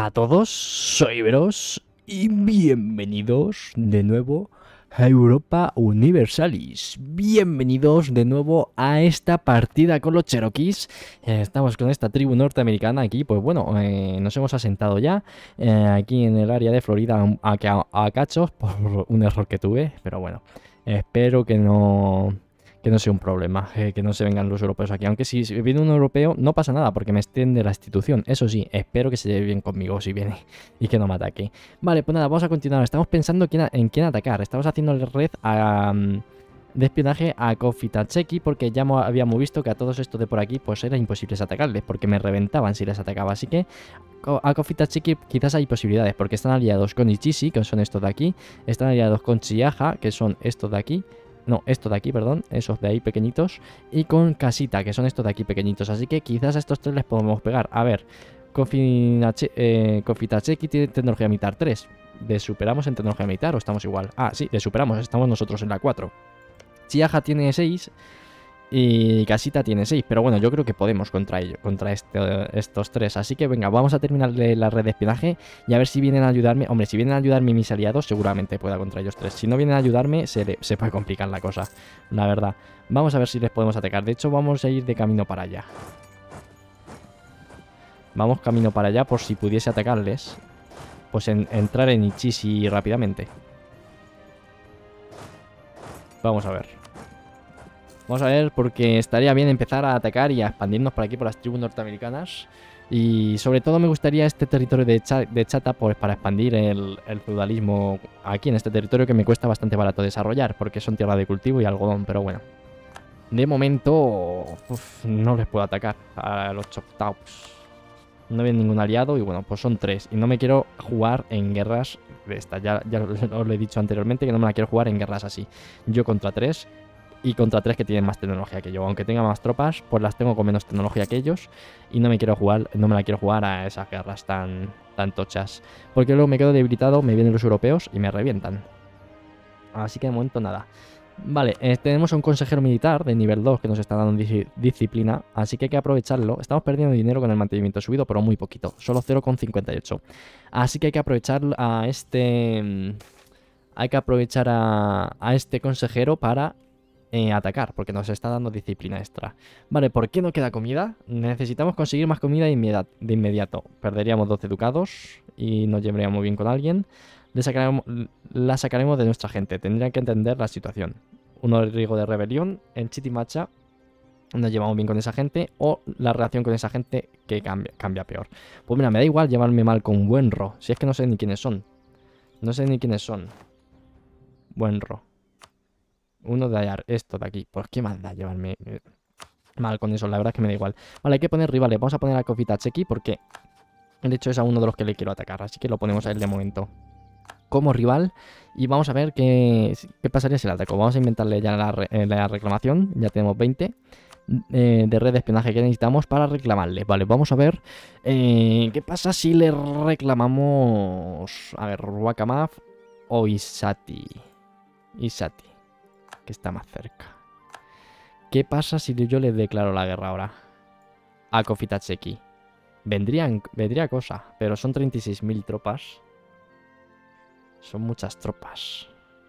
a todos, soy Bros y bienvenidos de nuevo a Europa Universalis. Bienvenidos de nuevo a esta partida con los Cherokees. Estamos con esta tribu norteamericana aquí, pues bueno, nos hemos asentado ya aquí en el área de Florida a cachos por un error que tuve, pero bueno, espero que no sea un problema, que no se vengan los europeos aquí. Aunque si viene un europeo, no pasa nada, porque me extiende la institución. Eso sí, espero que se lleve bien conmigo si viene y que no me ataque. Vale, pues nada, vamos a continuar. Estamos pensando en quién atacar. Estamos haciendo el red de espionaje a Kofitacheki, porque ya habíamos visto que a todos estos de por aquí pues era imposible atacarles, porque me reventaban si les atacaba. Así que a Kofitacheki quizás hay posibilidades, porque están aliados con Ichishi, que son estos de aquí. Están aliados con Chiaja, que son estos de aquí. No, estos de aquí, perdón, esos de ahí pequeñitos. Y con Kasita, que son estos de aquí pequeñitos. Así que quizás a estos tres les podemos pegar. A ver, Kofitacheki tiene tecnología militar 3. ¿Le superamos en tecnología militar o estamos igual? Ah, sí, le superamos, estamos nosotros en la 4. Chiaja tiene 6 y Kasita tiene 6. Pero bueno, yo creo que podemos contra ellos, contra estos tres. Así que venga, vamos a terminar la red de espionaje y a ver si vienen a ayudarme. Hombre, si vienen a ayudarme mis aliados, seguramente pueda contra ellos tres. Si no vienen a ayudarme, se puede complicar la cosa, la verdad. Vamos a ver si les podemos atacar. De hecho, vamos a ir de camino para allá. Vamos camino para allá por si pudiese atacarles. Pues entrar en Ichishi rápidamente. Vamos a ver. Vamos a ver, porque estaría bien empezar a atacar y a expandirnos por aquí, por las tribus norteamericanas. Y sobre todo me gustaría este territorio de Chata pues, para expandir el feudalismo aquí en este territorio, que me cuesta bastante barato desarrollar, porque son tierra de cultivo y algodón, pero bueno. De momento no les puedo atacar a los Choctaws. No viene ningún aliado y bueno, pues son 3. Y no me quiero jugar en guerras de estas. Ya os lo he dicho anteriormente, que no me la quiero jugar en guerras así. Yo contra 3 y contra 3 que tienen más tecnología que yo. Aunque tenga más tropas, pues las tengo con menos tecnología que ellos. Y no me la quiero jugar a esas guerras tan tochas. Porque luego me quedo debilitado, me vienen los europeos y me revientan. Así que de momento nada. Vale, tenemos a un consejero militar de nivel 2 que nos está dando disciplina, así que hay que aprovecharlo. Estamos perdiendo dinero con el mantenimiento subido, pero muy poquito, solo 0,58. Así que hay que aprovechar a este... Hay que aprovechar a este consejero para atacar, porque nos está dando disciplina extra. Vale, ¿por qué no queda comida? Necesitamos conseguir más comida de inmediato. Perderíamos 12 ducados y nos llevaríamos bien con alguien. La sacaremos de nuestra gente. Tendrían que entender la situación. Un riesgo de rebelión en Chitimacha. Nos llevamos bien con esa gente, o la relación con esa gente que cambia peor. Pues mira, me da igual llevarme mal con Buenro. Si es que no sé ni quiénes son. No sé ni quiénes son. Buenro. Uno de allá, esto de aquí. Pues qué más da llevarme mal con eso. La verdad es que me da igual. Vale, hay que poner rivales. Vamos a poner a Kofitacheki porque de hecho es a uno de los que le quiero atacar. Así que lo ponemos a él de momento como rival. Y vamos a ver qué pasaría si le ataco. Vamos a inventarle ya la reclamación. Ya tenemos 20 de red de espionaje que necesitamos para reclamarle. Vale, vamos a ver qué pasa si le reclamamos. A ver, Wakamaf o Isati. Isati, que está más cerca. ¿Qué pasa si yo le declaro la guerra ahora a Kofitacheki? Vendría cosa, pero son 36.000 tropas. Son muchas tropas.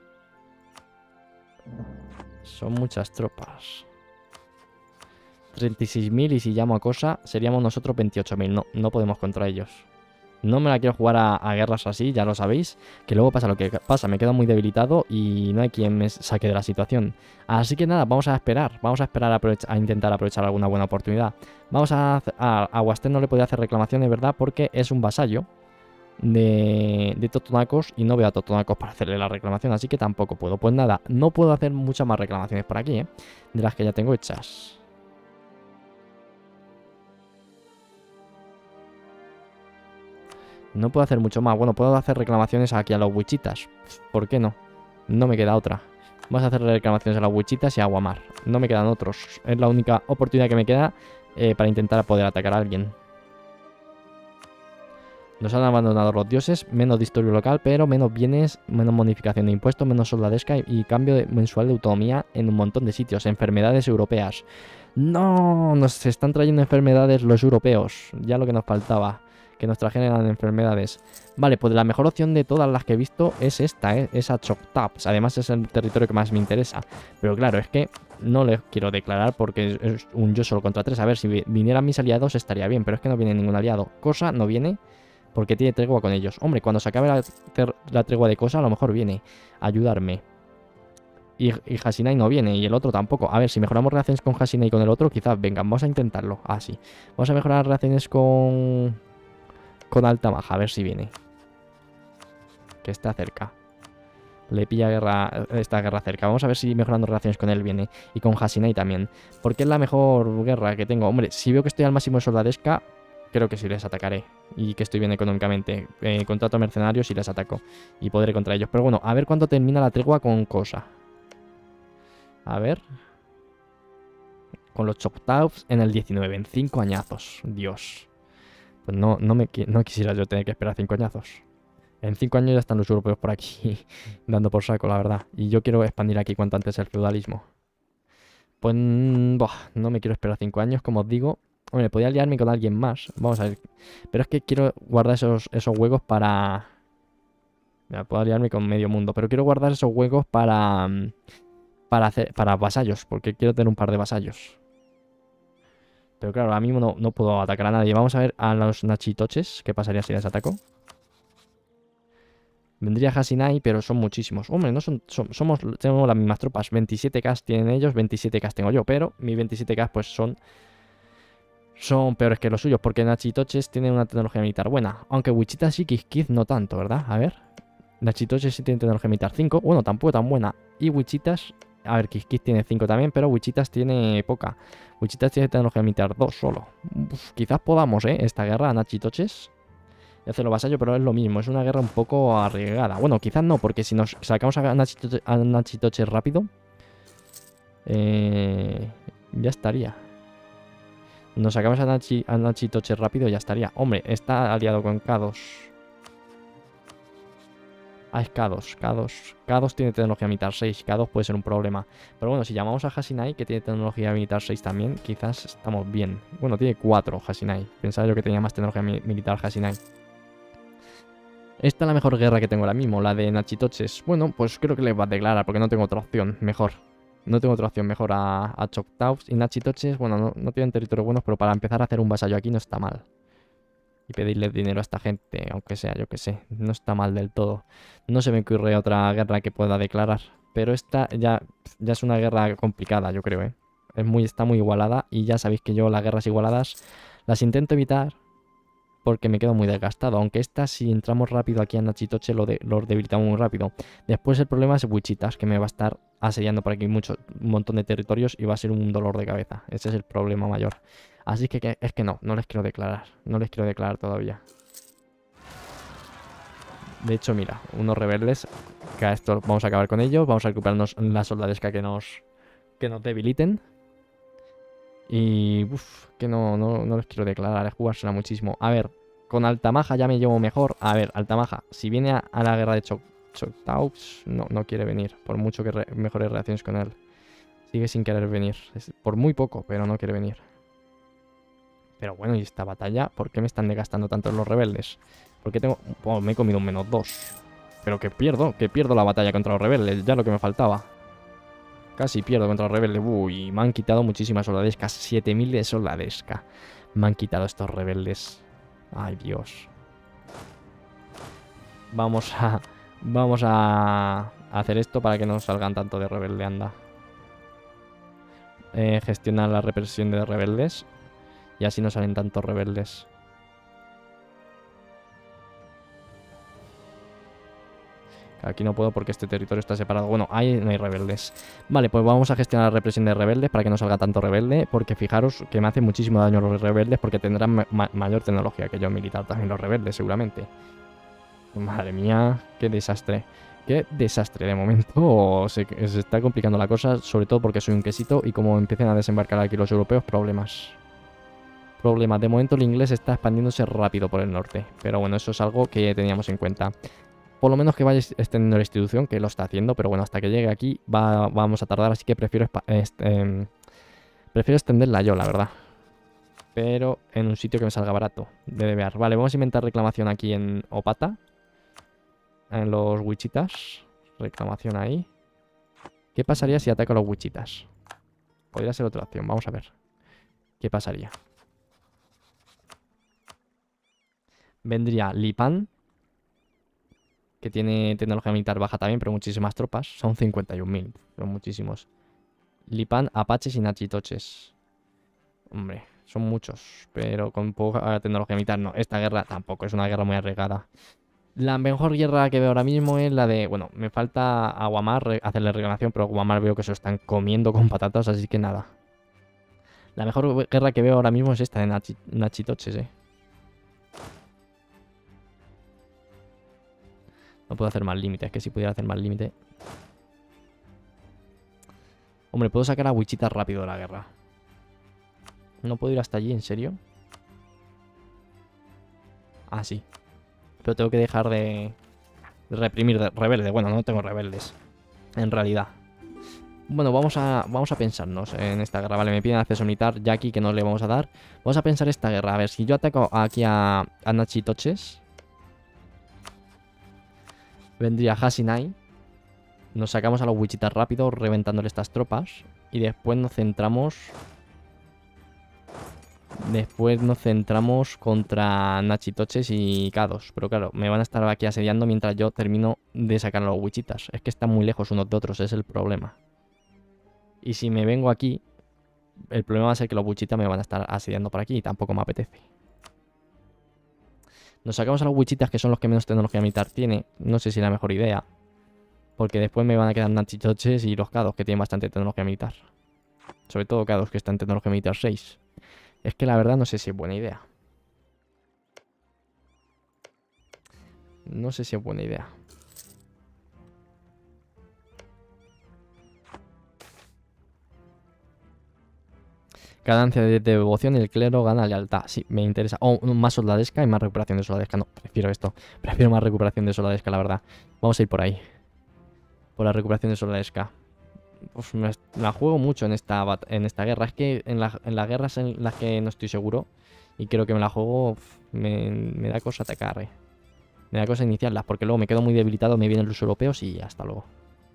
Son muchas tropas. 36.000 y si llamo a cosa, seríamos nosotros 28.000. No podemos contra ellos. No me la quiero jugar a guerras así, ya lo sabéis. Que luego pasa lo que pasa, me quedo muy debilitado y no hay quien me saque de la situación. Así que nada, vamos a esperar. Vamos a esperar a intentar aprovechar alguna buena oportunidad. Vamos a Huastén no le podía hacer reclamaciones, ¿verdad? Porque es un vasallo de Totonacos y no veo a Totonacos para hacerle la reclamación, así que tampoco puedo. Pues nada, no puedo hacer muchas más reclamaciones por aquí, de las que ya tengo hechas. No puedo hacer mucho más. Bueno, puedo hacer reclamaciones aquí a los Wichitas. ¿Por qué no? No me queda otra. Vamos a hacer reclamaciones a los Wichitas y a Aguamar. No me quedan otros. Es la única oportunidad que me queda para intentar poder atacar a alguien. Nos han abandonado los dioses, menos disturbio local, pero menos bienes, menos modificación de impuestos, menos soldadesca y cambio mensual de autonomía en un montón de sitios. Enfermedades europeas. ¡No! Nos están trayendo enfermedades los europeos. Ya lo que nos faltaba. que nos trajeran enfermedades. Vale, pues la mejor opción de todas las que he visto es esta, es a Choctaws. Además es el territorio que más me interesa. Pero claro, es que no les quiero declarar porque es un yo solo contra 3. A ver, si vinieran mis aliados estaría bien, pero es que no viene ningún aliado. Cosa no viene porque tiene tregua con ellos. Hombre, cuando se acabe la tregua de Cosa, a lo mejor viene a ayudarme. Y Hasinai no viene, y el otro tampoco. A ver, si mejoramos relaciones con Hasinai y con el otro, quizás vengan. Vamos a intentarlo. Ah, sí. Vamos a mejorar relaciones con Altamaja, a ver si viene. Que está cerca. Le pilla esta guerra cerca. Vamos a ver si mejorando relaciones con él viene. Y con Hasinai también. Porque es la mejor guerra que tengo. Hombre, si veo que estoy al máximo de soldadesca, creo que sí les atacaré. Y que estoy bien económicamente. Contrato a mercenarios y les ataco. Y podré contra ellos. Pero bueno, a ver cuándo termina la tregua con Cosa. A ver. Con los Choctaws en el 19. En 5 añazos. Dios. Pues no quisiera yo tener que esperar 5 añazos. En 5 años ya están los europeos por aquí dando por saco, la verdad. Y yo quiero expandir aquí cuanto antes el feudalismo. Pues no me quiero esperar 5 años, como os digo. Hombre, podría aliarme con alguien más. Vamos a ver. Pero es que quiero guardar esos huecos para... Mira, puedo aliarme con medio mundo. Pero quiero guardar esos huecos para vasallos. Porque quiero tener un par de vasallos. Pero claro, ahora mismo no puedo atacar a nadie. Vamos a ver a los Nachitoches. ¿Qué pasaría si les ataco? Vendría Hasinai, pero son muchísimos. Hombre, no tenemos las mismas tropas. 27k tienen ellos, 27k tengo yo. Pero mis 27k pues son peores que los suyos. Porque Nachitoches tienen una tecnología militar buena. Aunque Wichita y Kiskiz no tanto, ¿verdad? A ver. Nachitoches sí tienen tecnología militar 5. Bueno, tampoco tan buena. Y Wichitas... A ver, Kiskiz tiene 5 también, pero Wichitas tiene poca. Wichitas tiene tecnología militar 2 solo. Uf, quizás podamos, esta guerra a Nachitoches. Y hacerlo vasallo, pero es lo mismo. Es una guerra un poco arriesgada. Bueno, quizás no, porque si nos sacamos a Nachitoches rápido... ya estaría. Nos sacamos a Nachitoches rápido, ya estaría. Hombre, está aliado con K2. Ah, es K2. K2 tiene tecnología militar 6. K2 puede ser un problema. Pero bueno, si llamamos a Hasinai, que tiene tecnología militar 6 también, quizás estamos bien. Bueno, tiene 4 Hasinai. Pensaba yo que tenía más tecnología militar Hasinai. Esta es la mejor guerra que tengo ahora mismo, la de Nachitoches. Bueno, pues creo que les va a declarar, porque no tengo otra opción mejor. No tengo otra opción mejor a Choctaws. Y Nachitoches, bueno, no tienen territorios buenos, pero para empezar a hacer un vasallo aquí no está mal. Y pedirles dinero a esta gente, aunque sea, yo que sé. No está mal del todo. No se me ocurre otra guerra que pueda declarar. Pero esta ya es una guerra complicada, yo creo, está muy igualada. Y ya sabéis que yo las guerras igualadas las intento evitar porque me quedo muy desgastado. Aunque esta, si entramos rápido aquí a Nachitoche, lo debilitamos muy rápido. Después el problema es Wichitas, que me va a estar asediando por aquí un montón de territorios y va a ser un dolor de cabeza. Ese es el problema mayor. Así que es que no les quiero declarar. No les quiero declarar todavía. De hecho, mira, unos rebeldes, que a estos vamos a acabar con ellos. Vamos a recuperarnos la soldadesca que nos debiliten. Y que no les quiero declarar, es jugársela muchísimo. A ver, con Altamaja ya me llevo mejor. A ver, Altamaja, si viene a la guerra de Choctaws, no quiere venir. Por mucho que mejore relaciones con él. Sigue sin querer venir. Por muy poco, pero no quiere venir. Pero bueno, ¿y esta batalla? ¿Por qué me están desgastando tanto los rebeldes? Porque tengo... Oh, me he comido un -2. Pero que pierdo la batalla contra los rebeldes. Ya lo que me faltaba. Casi pierdo contra los rebeldes. Uy, me han quitado muchísimas soldadesca. 7000 de soldadesca. Me han quitado estos rebeldes. Ay, Dios. Vamos a hacer esto para que no salgan tanto de rebelde, anda. Gestionar la represión de rebeldes. Y así no salen tantos rebeldes. Aquí no puedo porque este territorio está separado. Bueno, ahí no hay rebeldes. Vale, pues vamos a gestionar la represión de rebeldes para que no salga tanto rebelde. Porque fijaros que me hace muchísimo daño los rebeldes porque tendrán mayor tecnología que yo militar también los rebeldes, seguramente. Madre mía, qué desastre. Qué desastre. De momento se está complicando la cosa, sobre todo porque soy un quesito y como empiecen a desembarcar aquí los europeos, problemas. De momento el inglés está expandiéndose rápido por el norte. Pero bueno, eso es algo que teníamos en cuenta. Por lo menos que vaya extendiendo la institución, que lo está haciendo. Pero bueno, hasta que llegue aquí vamos a tardar. Así que prefiero extenderla yo, la verdad. Pero en un sitio que me salga barato de debear. Vale, vamos a inventar reclamación aquí en Opata. En los Wichitas. Reclamación ahí. ¿Qué pasaría si ataco a los Wichitas? Podría ser otra opción, vamos a ver. ¿Qué pasaría? Vendría Lipan, que tiene tecnología militar baja también, pero muchísimas tropas. Son 51.000, son muchísimos. Lipan, Apaches y Nachitoches. Hombre, son muchos, pero con poca tecnología militar. No, esta guerra tampoco es una guerra muy arriesgada. La mejor guerra que veo ahora mismo es la de... Bueno, me falta a Guamar hacerle reclamación, pero Guamar veo que se lo están comiendo con patatas, así que nada. La mejor guerra que veo ahora mismo es esta de Nachitoches, No puedo hacer más límite, es que si pudiera hacer más límite... Hombre, puedo sacar a Wichita rápido de la guerra. No puedo ir hasta allí, ¿en serio? Ah, sí. Pero tengo que dejar de reprimir rebeldes. Bueno, no tengo rebeldes, en realidad. Bueno, vamos a pensarnos en esta guerra. Vale, me piden acceso militar ya aquí que no le vamos a dar. Vamos a pensar esta guerra. A ver, si yo ataco aquí a Nachitoches, vendría Hasinai. Nos sacamos a los Wichitas rápido, reventándole estas tropas. Y después nos centramos... contra Nachitoches y Kados. Pero claro, me van a estar aquí asediando mientras yo termino de sacar a los Wichitas. Es que están muy lejos unos de otros, es el problema. Y si me vengo aquí, el problema va a ser que los Wichitas me van a estar asediando por aquí y tampoco me apetece. Nos sacamos a los Wichitas, que son los que menos tecnología militar tiene. No sé si es la mejor idea. Porque después me van a quedar Nachitoches y los Kados, que tienen bastante tecnología militar. Sobre todo Kados, que está en tecnología militar 6. Es que la verdad no sé si es buena idea. No sé si es buena idea. Ganancia de devoción y el clero gana lealtad. Sí, me interesa. Oh, más soldadesca y más recuperación de soldadesca. No, prefiero esto. Prefiero más recuperación de soldadesca, la verdad. Vamos a ir por ahí. Por la recuperación de soldadesca. Pues me la juego mucho en esta guerra. Es que en las guerras en las que no estoy seguro y creo que me la juego, me da cosa atacar, Me da cosa iniciarlas porque luego me quedo muy debilitado, me vienen los europeos y hasta luego.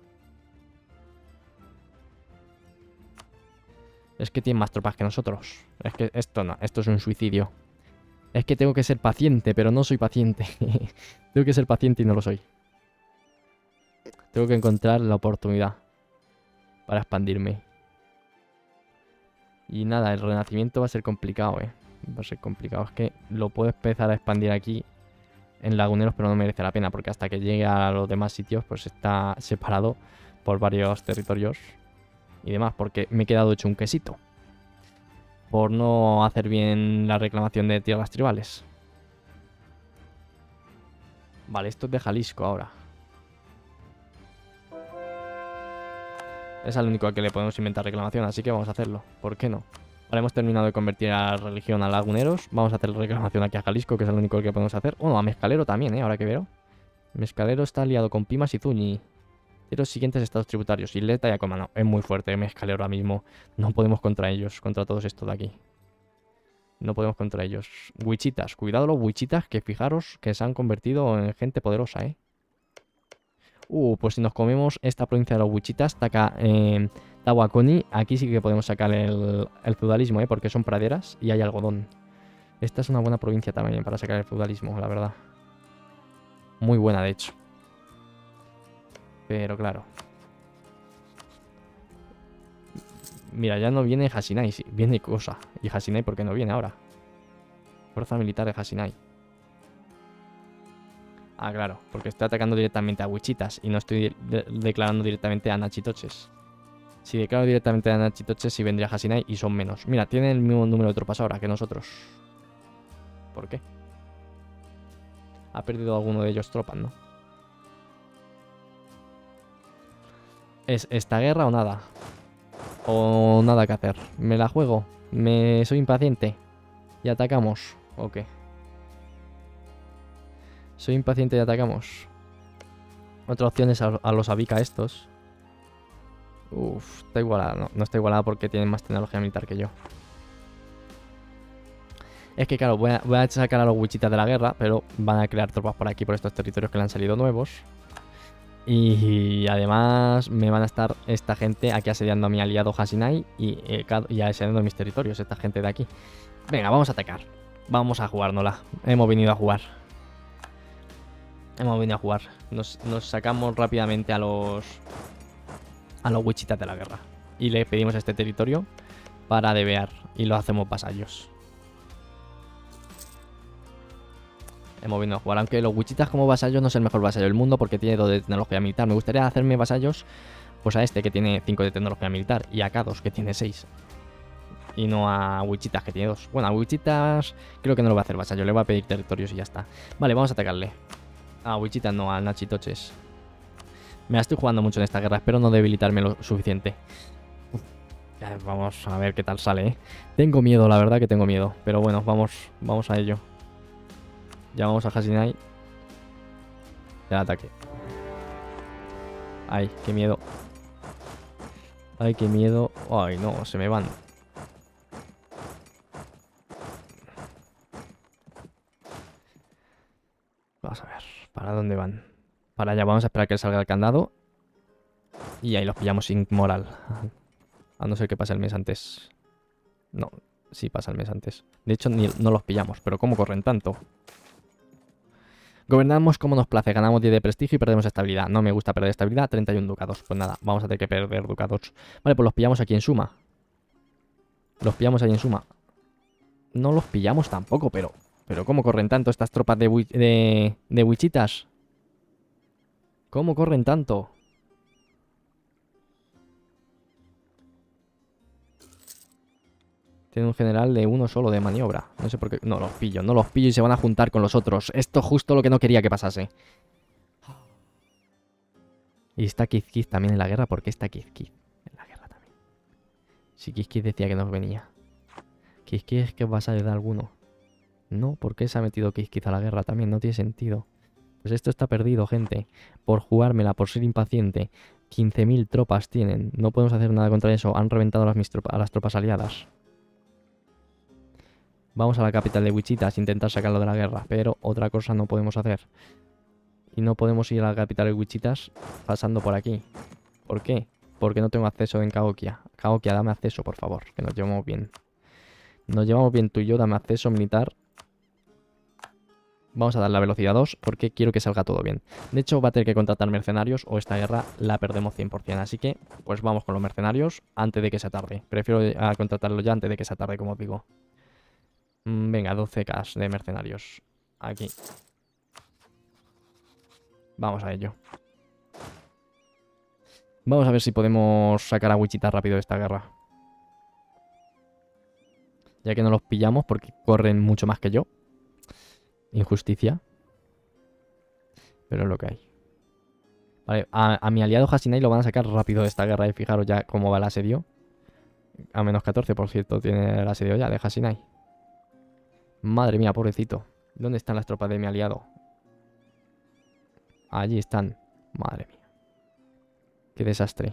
Es que tienen más tropas que nosotros. Es que esto no, esto es un suicidio. Es que tengo que ser paciente, pero no soy paciente. Tengo que ser paciente y no lo soy. Tengo que encontrar la oportunidad para expandirme. Y nada, el renacimiento va a ser complicado, Va a ser complicado. Es que lo puedo empezar a expandir aquí en Laguneros, pero no merece la pena. Porque hasta que llegue a los demás sitios, pues está separado por varios territorios y demás. Porque me he quedado hecho un quesito. Por no hacer bien la reclamación de tierras tribales. Vale, esto es de Jalisco ahora. Es al único al que le podemos inventar reclamación, así que vamos a hacerlo. ¿Por qué no? Vale, hemos terminado de convertir a la religión a laguneros. Vamos a hacer reclamación aquí a Jalisco, que es el único que podemos hacer. Bueno, a Mezcalero también, ahora que veo. Mezcalero está aliado con Pimas y Zuñi. De los siguientes estados tributarios. Isleta y Acoma. No, es muy fuerte Mezcalero ahora mismo. No podemos contra ellos, contra todos estos de aquí. No podemos contra ellos. Wichitas. Cuidado los wichitas, que fijaros que se han convertido en gente poderosa, Pues si nos comemos esta provincia de los Wichitas, Tawakoni, aquí sí que podemos sacar el feudalismo, porque son praderas y hay algodón. Esta es una buena provincia también para sacar el feudalismo, la verdad. Muy buena, de hecho. Pero claro. Mira, ya no viene Hasinai, sí, viene Cosa. Y Hasinai, ¿por qué no viene ahora? Fuerza militar de Hasinai. Ah, claro, porque estoy atacando directamente a Wichitas y no estoy declarando directamente a Nachitoches. Si declaro directamente a Nachitoches, sí vendría Hasinai y son menos. Mira, tienen el mismo número de tropas ahora que nosotros. ¿Por qué? Ha perdido alguno de ellos tropas, ¿no? ¿Es esta guerra o nada? O nada que hacer. ¿Me la juego? ¿Soy impaciente? ¿Y atacamos? ¿O qué? Soy impaciente y atacamos. Otra opción es a los Abika estos. Uf, está igualada. No está igualada porque tienen más tecnología militar que yo. Es que claro, voy a sacar a los wichitas de la guerra, pero van a crear tropas por aquí, por estos territorios que le han salido nuevos. Y además me van a estar esta gente aquí asediando a mi aliado Hasinai y asediando mis territorios, esta gente de aquí. Venga, vamos a atacar. Vamos a jugárnosla. Hemos venido a jugar. Hemos venido a jugar. Nos sacamos rápidamente a los wichitas de la guerra. Y le pedimos este territorio para debear. Y lo hacemos vasallos. Hemos venido a jugar. Aunque los wichitas como vasallos no es el mejor vasallo del mundo porque tiene 2 de tecnología militar. Me gustaría hacerme vasallos pues a este que tiene 5 de tecnología militar. Y a K2 que tiene 6. Y no a wichitas que tiene 2. Bueno, a wichitas creo que no lo va a hacer vasallo. Le voy a pedir territorios y ya está. Vale, vamos a atacarle. A wichitas no, a nachitoches. Me la estoy jugando mucho en esta guerra. Espero no debilitarme lo suficiente. Vamos a ver qué tal sale, ¿eh? Tengo miedo, la verdad que tengo miedo. Pero bueno, vamos a ello. Llamamos a Hasinai. El ataque. Ay, qué miedo. Ay, qué miedo. Ay, no, se me van. Vamos a ver, ¿para dónde van? Para allá, vamos a esperar que salga el candado. Y ahí los pillamos sin moral. A no ser que pase el mes antes. No, sí pasa el mes antes. De hecho, no los pillamos, pero ¿cómo corren tanto? Gobernamos como nos place, ganamos 10 de prestigio y perdemos estabilidad. No me gusta perder estabilidad, 31 ducados. Pues nada, vamos a tener que perder ducados. Vale, pues los pillamos aquí en suma. Los pillamos ahí en suma. No los pillamos tampoco, pero ¿cómo corren tanto estas tropas de wichitas? ¿Cómo corren tanto? Tiene un general de uno solo de maniobra. No sé por qué. No los pillo y se van a juntar con los otros. Esto es justo lo que no quería que pasase. Y está Kizkiz también en la guerra. ¿Por qué está Kizkiz en la guerra también? Si Kizkiz decía que nos venía. Kizkiz es que vas a ayudar a alguno. No, ¿por qué se ha metido Kizkiz a la guerra también? No tiene sentido. Pues esto está perdido, gente. Por jugármela, por ser impaciente. 15.000 tropas tienen. No podemos hacer nada contra eso. Han reventado a las tropas aliadas. Vamos a la capital de Wichitas a intentar sacarlo de la guerra. Pero otra cosa no podemos hacer. Y no podemos ir a la capital de Wichitas pasando por aquí. ¿Por qué? Porque no tengo acceso en Cahokia. Cahokia, dame acceso, por favor. Que nos llevamos bien. Nos llevamos bien tú y yo. Dame acceso militar. Vamos a dar la velocidad 2 porque quiero que salga todo bien. De hecho, va a tener que contratar mercenarios o esta guerra la perdemos 100%. Así que, pues vamos con los mercenarios antes de que se tarde. Prefiero contratarlo ya antes de que se tarde, como os digo. Venga, 12k de mercenarios. Aquí. Vamos a ello. Vamos a ver si podemos sacar a Wichita rápido de esta guerra. Ya que no los pillamos porque corren mucho más que yo. Injusticia. Pero es lo que hay. Vale, a mi aliado Hasinai lo van a sacar rápido de esta guerra. Y fijaros ya cómo va el asedio. A menos 14, por cierto, tiene el asedio ya de Hasinai. Madre mía, pobrecito. ¿Dónde están las tropas de mi aliado? Allí están. Madre mía. Qué desastre.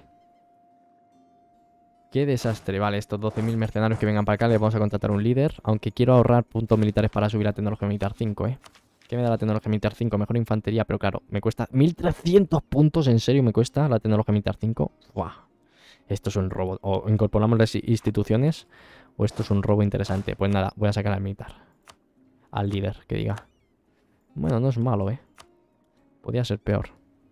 Qué desastre. Vale, estos 12.000 mercenarios que vengan para acá les vamos a contratar un líder. Aunque quiero ahorrar puntos militares para subir a tecnología militar 5, ¿eh? ¿Qué me da la tecnología militar 5? Mejor infantería, pero claro, me cuesta 1.300 puntos. ¿En serio me cuesta la tecnología militar 5? ¡Buah! Esto es un robo. O incorporamos las instituciones o esto es un robo interesante. Pues nada, voy a sacar al militar. Al líder, que diga. Bueno, no es malo, ¿eh? Podría ser peor.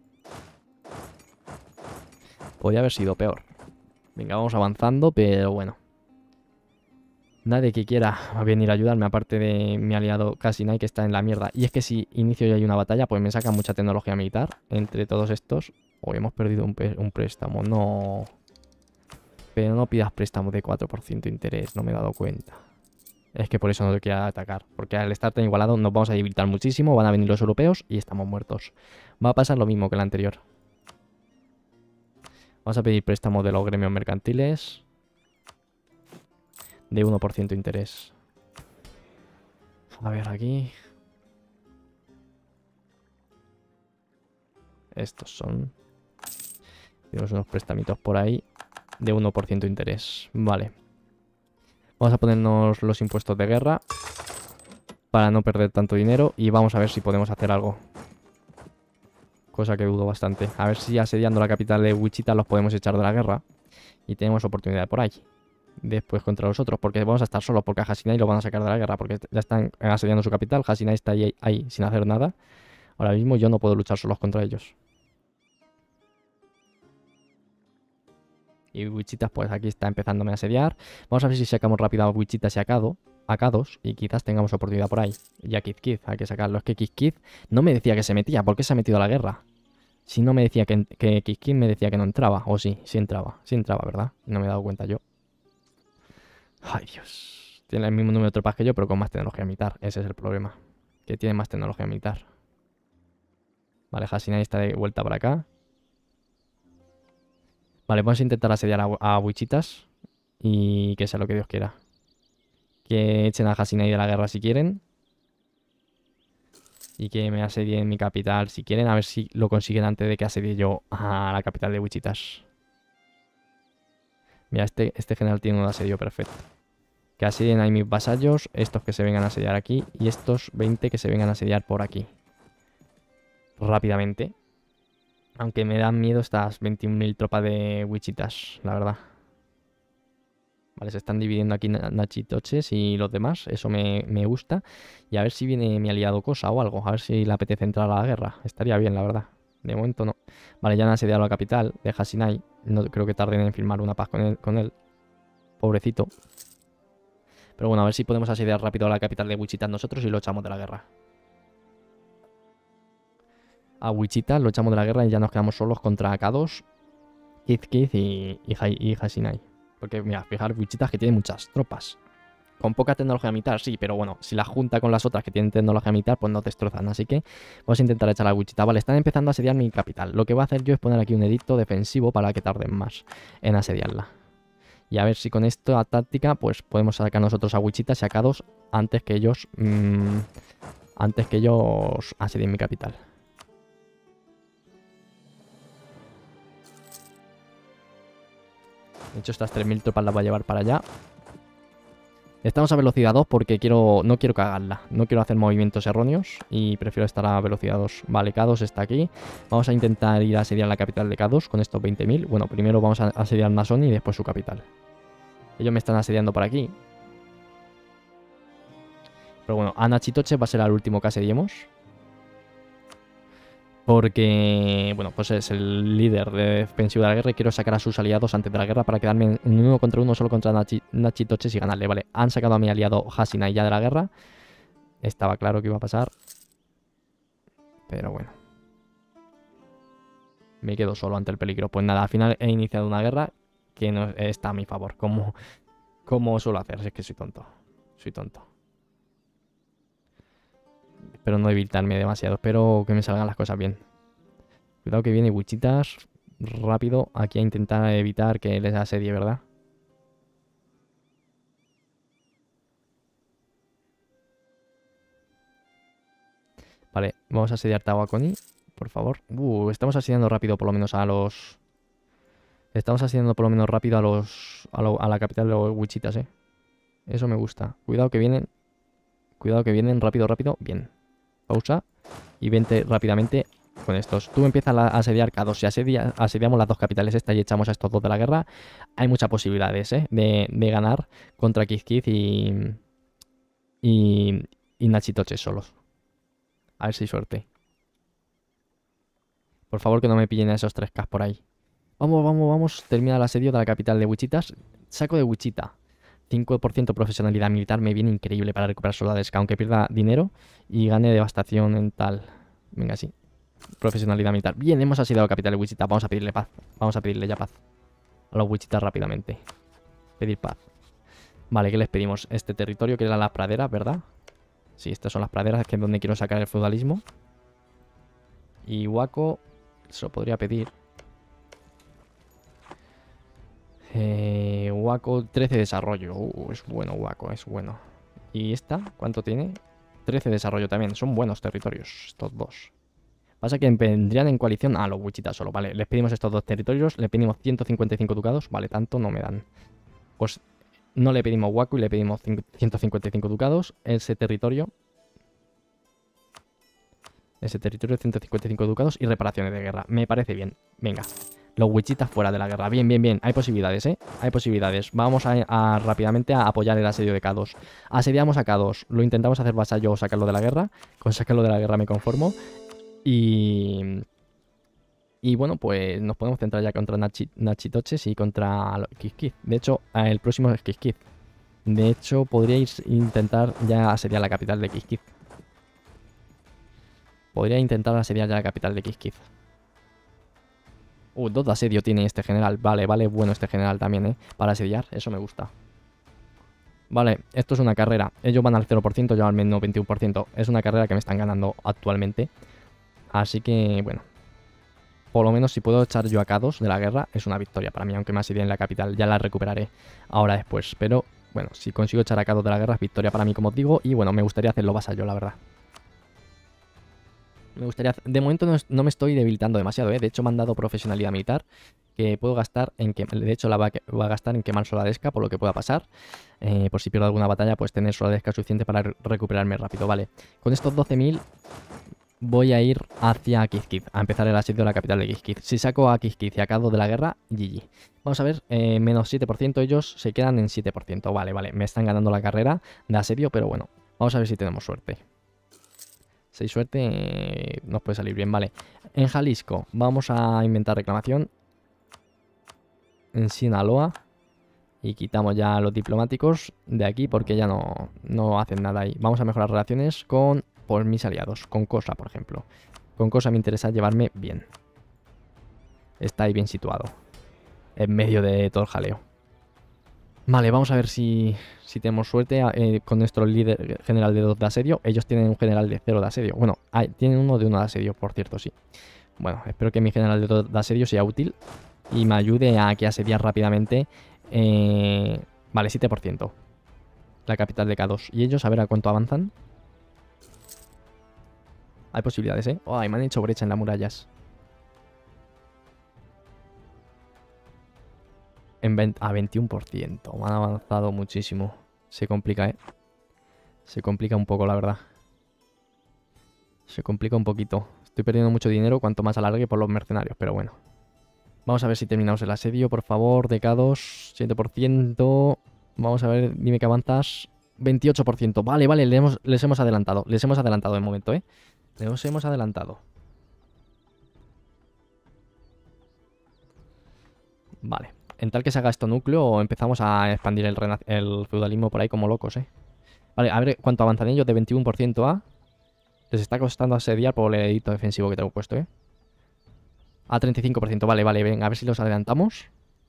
Podría haber sido peor. Venga, vamos avanzando, pero bueno. Nadie que quiera venir a ayudarme, aparte de mi aliado Hasinai, que está en la mierda. Y es que si inicio ya hay una batalla, pues me saca mucha tecnología militar entre todos estos. Hoy hemos perdido un préstamo, no. Pero no pidas préstamo de 4% de interés, no me he dado cuenta. Es que por eso no te quiero atacar. Porque al estar tan igualado nos vamos a debilitar muchísimo. Van a venir los europeos y estamos muertos. Va a pasar lo mismo que el anterior. Vamos a pedir préstamo de los gremios mercantiles. De 1% de interés. A ver, aquí. Estos son. Tenemos unos préstamitos por ahí. De 1% de interés. Vale. Vamos a ponernos los impuestos de guerra. para no perder tanto dinero y vamos a ver si podemos hacer algo. Cosa que dudo bastante. A ver si asediando la capital de Wichita los podemos echar de la guerra y tenemos oportunidad por ahí. Después contra los otros, porque vamos a estar solos, porque a Hasinai lo van a sacar de la guerra, porque ya están asediando su capital. Hasinai está ahí sin hacer nada. Ahora mismo yo no puedo luchar solos contra ellos. Y Wichita pues aquí está empezándome a asediar. Vamos a ver si sacamos rápido a Wichita y a Kados y quizás tengamos oportunidad por ahí. Y a Kizkiz, hay que sacarlo. Es que Kizkiz no me decía que se metía. ¿Por qué se ha metido a la guerra? Si no me decía que Kizkiz me decía que no entraba. O sí, sí entraba. Sí entraba, ¿verdad? No me he dado cuenta yo. Ay, Dios. Tiene el mismo número de tropas que yo, pero con más tecnología militar. Ese es el problema. Que tiene más tecnología militar. Vale, Hasinai está de vuelta para acá. Vale, vamos a intentar asediar a Wichitas. Y que sea lo que Dios quiera. Que echen a Hasinai de la guerra si quieren. Y que me asedien mi capital si quieren. A ver si lo consiguen antes de que asedie yo a la capital de Wichitas. Mira, este general tiene un asedio perfecto. Que asedien ahí mis vasallos. Estos que se vengan a asediar aquí. Y estos 20 que se vengan a asediar por aquí. Rápidamente. Aunque me dan miedo estas 21.000 tropas de Wichitas, la verdad. Vale, se están dividiendo aquí Nachitoches y los demás. Eso me gusta. Y a ver si viene mi aliado Cosa o algo. A ver si le apetece entrar a la guerra. Estaría bien, la verdad. De momento no. Vale, ya han asediado la capital de Hasinai. No creo que tarden en firmar una paz con él. Pobrecito. Pero bueno, a ver si podemos asediar rápido a la capital de Wichita nosotros y lo echamos de la guerra. A Wichita lo echamos de la guerra y ya nos quedamos solos contra Kados, Kizkiz y Hasinai. Porque, mira, fijaros, Wichita que tiene muchas tropas. Con poca tecnología militar, sí, pero bueno, si la junta con las otras que tienen tecnología militar, pues nos destrozan. Así que vamos a intentar echar a Wichita. Vale, están empezando a asediar mi capital. Lo que voy a hacer yo es poner aquí un edicto defensivo para que tarden más en asediarla. Y a ver si con esta táctica, pues podemos sacar nosotros a Wichita y a Kados antes que ellos asedien mi capital. De hecho, estas 3.000 tropas las voy a llevar para allá. Estamos a velocidad 2 porque no quiero cagarla. No quiero hacer movimientos erróneos y prefiero estar a velocidad 2. Vale, Kados está aquí. Vamos a intentar ir a asediar la capital de Kados con estos 20.000. Bueno, primero vamos a asediar Nason y después su capital. Ellos me están asediando por aquí. Pero bueno, a Nachitoche va a ser el último que asediemos. Porque, bueno, pues es el líder defensivo de la guerra y quiero sacar a sus aliados antes de la guerra para quedarme en uno contra uno solo contra Nachitoches y ganarle. Vale, han sacado a mi aliado Hasinai ya de la guerra. Estaba claro que iba a pasar. Pero bueno. Me quedo solo ante el peligro. Pues nada, al final he iniciado una guerra que no está a mi favor. Como suelo hacer, es que soy tonto. Soy tonto. Espero no debilitarme demasiado. Espero que me salgan las cosas bien. Cuidado que viene Wichitas rápido aquí a intentar evitar que les asedie, ¿verdad? Vale, vamos a asediar Tawakoni, por favor. Estamos asediando rápido por lo menos a los... Estamos asediando por lo menos rápido a la capital de los Wichitas, ¿eh? Eso me gusta. Cuidado que vienen. Cuidado que vienen. Rápido, rápido. Bien. Pausa. Y vente rápidamente con estos. Tú empiezas a asediar Kados. Si asediamos las dos capitales esta y echamos a estos dos de la guerra, hay muchas posibilidades, de ganar contra Kizkiz y Nachitoche solos. A ver si hay suerte. Por favor, que no me pillen a esos 3K por ahí. Vamos, vamos, vamos. Termina el asedio de la capital de Wichitas. Saco de Wichita. 5% profesionalidad militar me viene increíble para recuperar soldados, que aunque pierda dinero y gane devastación en tal. Venga, sí. Profesionalidad militar. Bien, hemos asediado la capital de Wichita. Vamos a pedirle paz. Vamos a pedirle ya paz. A los Wichitas rápidamente. Pedir paz. Vale, ¿qué les pedimos? Este territorio que eran las praderas, ¿verdad? Sí, estas son las praderas, que es donde quiero sacar el feudalismo. Y Huaco se lo podría pedir. Huaco 13 desarrollo. Es bueno Huaco, es bueno. ¿Y esta? ¿Cuánto tiene? 13 desarrollo también. Son buenos territorios estos dos. Pasa que vendrían en coalición a los Wichitas solo. Vale, les pedimos estos dos territorios. Le pedimos 155 ducados. Vale, tanto no me dan. Pues no le pedimos Huaco y le pedimos 155 ducados. Ese territorio Ese territorio, 155 ducados y reparaciones de guerra. Me parece bien. Venga. Los wichitas fuera de la guerra. Bien, bien, bien. Hay posibilidades, ¿eh? Hay posibilidades. Vamos rápidamente a apoyar el asedio de K2. Asediamos a K2. Lo intentamos hacer vasallo o sacarlo de la guerra. Con sacarlo de la guerra me conformo. Y bueno, pues nos podemos centrar ya contra Nachitoches y contra Kiskiz. De hecho, el próximo es Kiskiz. De hecho, podríais intentar ya asediar la capital de Kiskiz. Podría intentar asediar ya la capital de Kiskiz. 2 de asedio tiene este general. Vale, vale, bueno este general también, ¿eh? Para asediar, eso me gusta. Vale, esto es una carrera. Ellos van al 0%, yo al menos 21%. Es una carrera que me están ganando actualmente. Así que, bueno. Por lo menos si puedo echar yo a K2 de la guerra, es una victoria para mí. Aunque me asedien en la capital, ya la recuperaré ahora después. Pero, bueno, si consigo echar a K2 de la guerra, es victoria para mí, como os digo. Y, bueno, me gustaría hacerlo vasallo, la verdad. Me gustaría... De momento no me estoy debilitando demasiado, ¿eh? De hecho, me han dado profesionalidad militar que puedo gastar en que... De hecho, la va a gastar en quemar Soladesca por lo que pueda pasar. Por si pierdo alguna batalla, pues tener Soladesca suficiente para recuperarme rápido, ¿vale? Con estos 12.000 voy a ir hacia Kiskiz, a empezar el asedio de la capital de Kiskiz. Si saco a Kiskiz y a K2 de la guerra, GG. Vamos a ver, menos 7%, ellos se quedan en 7%. Vale, vale, me están ganando la carrera de asedio, pero bueno, vamos a ver si tenemos suerte. Si hay suerte, nos puede salir bien, vale. En Jalisco, vamos a inventar reclamación. En Sinaloa. Y quitamos ya los diplomáticos de aquí porque ya no hacen nada ahí. Vamos a mejorar relaciones con mis aliados. Con Cosa, por ejemplo. Con Cosa me interesa llevarme bien. Está ahí bien situado. En medio de todo el jaleo. Vale, vamos a ver si tenemos suerte con nuestro líder general de 2 de asedio. Ellos tienen un general de 0 de asedio. Bueno, tienen uno de 1 de asedio, por cierto, sí. Bueno, espero que mi general de 2 de asedio sea útil y me ayude a que asediar rápidamente. Vale, 7%. La capital de K2. Y ellos, a ver a cuánto avanzan. Hay posibilidades, ¿eh? Ay, me han hecho brecha en las murallas. A 21%. Me han avanzado muchísimo. Se complica, ¿eh? Se complica un poco, la verdad. Se complica un poquito. Estoy perdiendo mucho dinero cuanto más alargue por los mercenarios, pero bueno. Vamos a ver si terminamos el asedio, por favor. De K2, 7%. Vamos a ver, dime que avanzas. 28%. Vale, vale, les hemos adelantado. Les hemos adelantado de momento, ¿eh? Les hemos adelantado. Vale. En tal que se haga esto núcleo, empezamos a expandir el feudalismo por ahí como locos, ¿eh? Vale, a ver cuánto avanzan ellos de 21% a... Les está costando asediar por el edicto defensivo que tengo puesto, ¿eh? A 35%, vale, vale, venga, a ver si los adelantamos.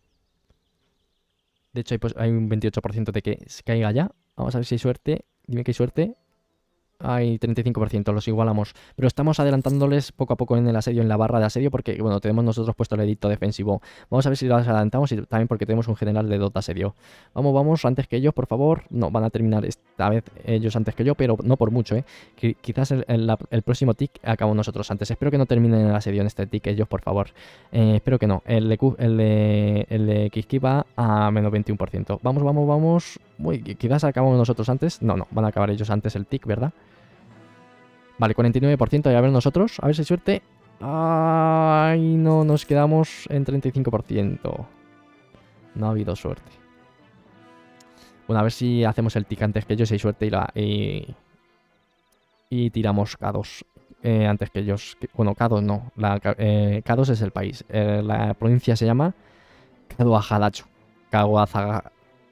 De hecho, hay un 28% de que se caiga ya. Vamos a ver si hay suerte. Dime que hay suerte. Hay 35%, los igualamos. Pero estamos adelantándoles poco a poco en el asedio, en la barra de asedio, porque, bueno, tenemos nosotros puesto el edicto defensivo. Vamos a ver si los adelantamos y también porque tenemos un general de 2 de asedio. Vamos, vamos, antes que ellos, por favor. No, van a terminar esta vez ellos antes que yo, pero no por mucho, ¿eh? Quizás el próximo tick acabamos nosotros antes. Espero que no terminen el asedio en este tick ellos, por favor. Espero que no. El de Kiskiz va a menos 21%. Vamos, vamos, vamos. Uy, quizás acabamos nosotros antes. No, no, van a acabar ellos antes el tick, ¿verdad? Vale, 49%, y a ver nosotros, a ver si hay suerte. Ay, no, nos quedamos en 35%. No ha habido suerte. Bueno, a ver si hacemos el tick antes que ellos, si hay suerte y tiramos K2 antes que ellos. Bueno, K2 no, K2 es el país. La provincia se llama Kadoazadacho. Kadoazadacho.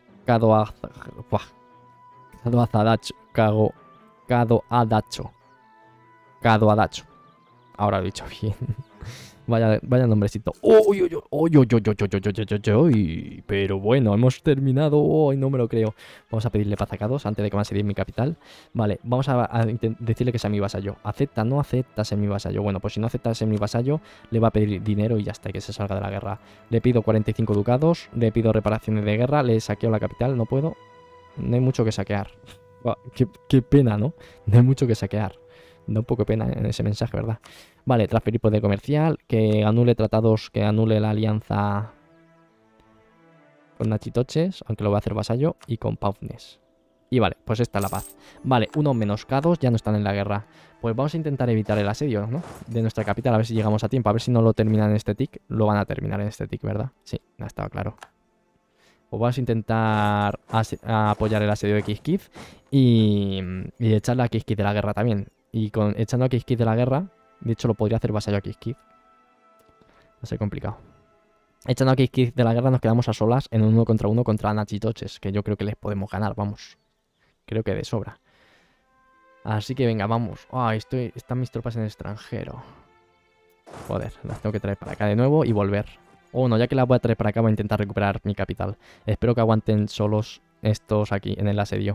Kadoadacho. Ahora lo he dicho bien. Vaya nombrecito. ¡Uy, uy, uy, uy, uy, uy, uy! Pero bueno, hemos terminado. ¡Uy, no me lo creo! Vamos a pedirle paz a K2 antes de que me asedie mi capital. Vale, vamos a decirle que sea mi vasallo. ¿Acepta? ¿No acepta ser mi vasallo? Bueno, pues si no acepta ser mi vasallo, le va a pedir dinero y ya está, que se salga de la guerra. Le pido 45 ducados, le pido reparaciones de guerra, le saqueo la capital, no puedo. No hay mucho que saquear. Qué pena, ¿no? No hay mucho que saquear. Da un poco de pena en ese mensaje, ¿verdad? Vale, transferir poder comercial, que anule tratados, que anule la con Nachitoches, aunque lo voy a hacer vasallo, y con Paufnes. Y vale, pues esta es la paz. Vale, unos menoscados ya no están en la guerra. Pues vamos a intentar evitar el asedio, ¿no? De nuestra capital, a ver si llegamos a tiempo. A ver si no lo terminan en este tick. Lo van a terminar en este tick, ¿verdad? Sí, no estaba claro. Pues vamos a intentar apoyar el asedio de Kiskiv y echarle a Kiskiv de la guerra también. Y echando a Kiskiv de la guerra, de hecho lo podría hacer vasallo a Kiskiv. Va a ser complicado. Echando a Kiskiv de la guerra nos quedamos a solas en un 1 contra 1 contra Nachitoches, que yo creo que les podemos ganar, vamos. Creo que de sobra. Así que venga, vamos. Están mis tropas en el extranjero. Joder, las tengo que traer para acá de nuevo y volver. No, ya que las voy a traer para acá voy a intentar recuperar mi capital. Espero que aguanten solos estos aquí en el asedio.